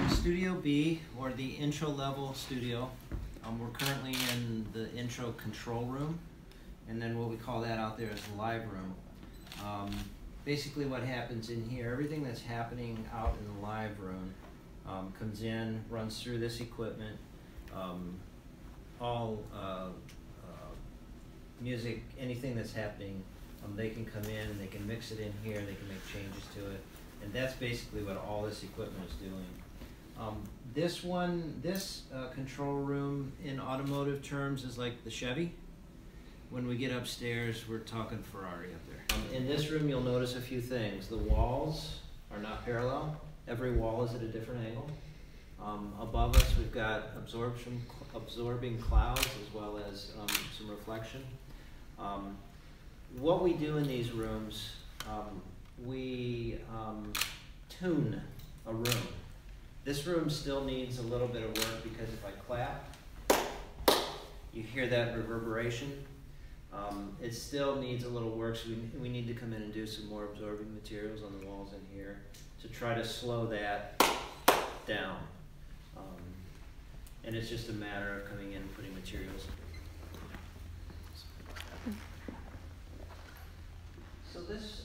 Studio B, or the intro level studio. We're currently in the intro control room, and then what we call that out there is the live room. Basically what happens in here, everything that's happening out in the live room comes in, runs through this equipment. All music, anything that's happening, they can come in and they can mix it in here, they can make changes to it. And that's basically what all this equipment is doing. This control room in automotive terms is like the Chevy. When we get upstairs, we're talking Ferrari up there. In this room, you'll notice a few things. The walls are not parallel. Every wall is at a different angle. Above us, we've got absorbing clouds as well as some reflection. What we do in these rooms, we tune a room. This room still needs a little bit of work because if I clap, you hear that reverberation. It still needs a little work, so we need to come in and do some more absorbing materials on the walls in here to try to slow that down. And it's just a matter of coming in and putting materials. So this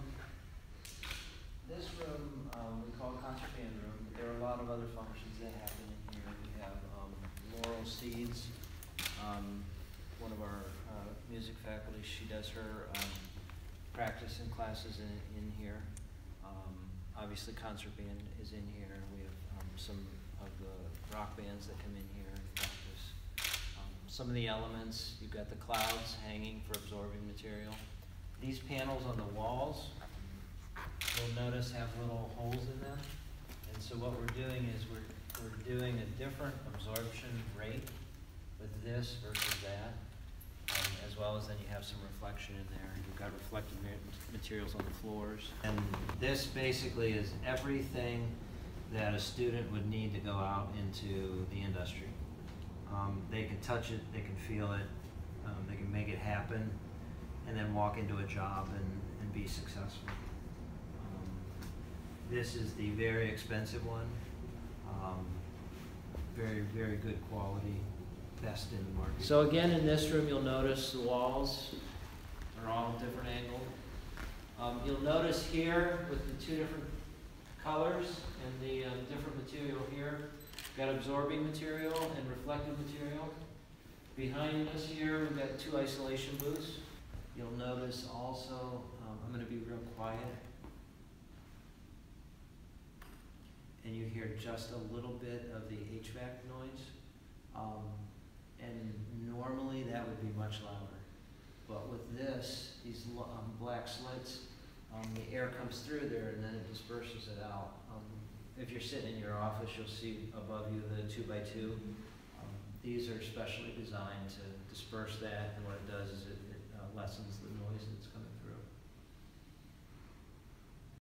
room we call concert band room. There are a lot of other functions that happen in here. We have Laurel Seeds, one of our music faculty. She does her practice and classes in here. Obviously, concert band is in here. We have some of the rock bands that come in here and practice. Some of the elements, you've got the clouds hanging for absorbing material. These panels on the walls, you'll notice have little holes in them. And so what we're doing is we're doing a different absorption rate with this versus that, as well as then you have some reflection in there. You've got reflective materials on the floors. And this basically is everything that a student would need to go out into the industry. They can touch it, they can feel it, they can make it happen, and then walk into a job and be successful. This is the very expensive one, very, very good quality, best in the market. So again, in this room, you'll notice the walls are all different angled. You'll notice here with the two different colors and the different material here, we've got absorbing material and reflective material. Behind us here, we've got two isolation booths. You'll notice also, I'm going to be real quiet, and you hear just a little bit of the HVAC noise. And normally that would be much louder. But with this, these black slits, the air comes through there and then it disperses it out. If you're sitting in your office, you'll see above you the 2x2. These are specially designed to disperse that, and what it does is it lessens the noise that's coming